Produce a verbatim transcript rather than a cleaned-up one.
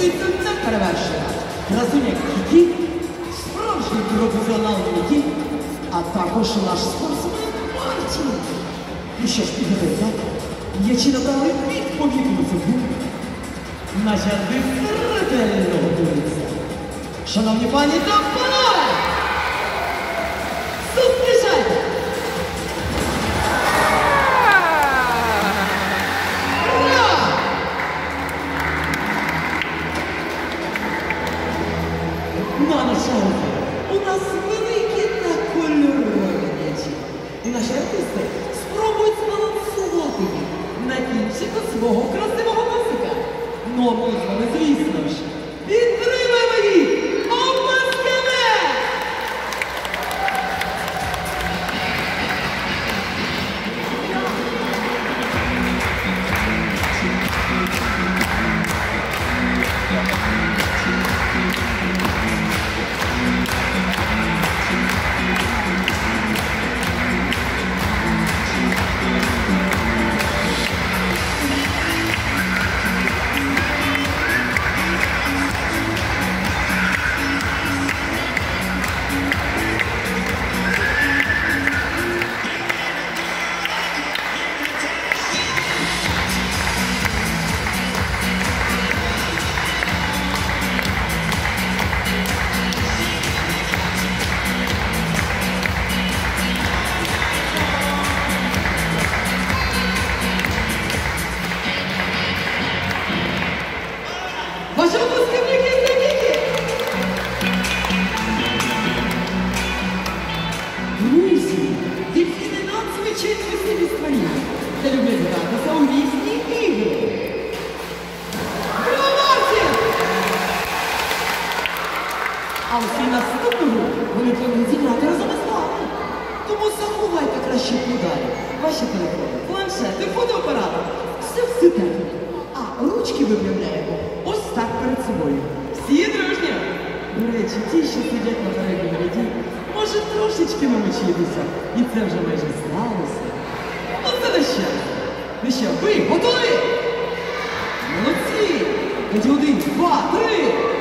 готується неперевершена. Красуня Кікі, справжній професіонал Кікі, а також наш спортсмен Марті. Ну що ж, підготуйте. М'ячі набрали відповідну фігуру. Наші артисти ретельно готуються. Шановні пані та панове, зустрічайте! На начальнику у нас великі та кольорові м'ячі. І наші артисти спробують збалансувати їх на кінчику свого красивого носика. Ну, а ми з вами, звісно ж, підтримаємо їх оплесками! Ваши выпускники из Кики! Друзі, дельфіни надзвичайно веселі створіння та люблять гратися у різні ігри. Громадці! А ось і наступну гру вони планують зіграти разом із вами. Тому заховайте краще ударі. Ваші телефони, планшети, фотоапарати. Все в сюди. А ручки виправляємо ось так перед собою. Всі дружні? До речі, ті, що сидять на передньому ряді, може трошечки намочитися. І це вже майже сталося. Ну це не ще. Ну що, ви готові? Молодці! Тоді один, два, три!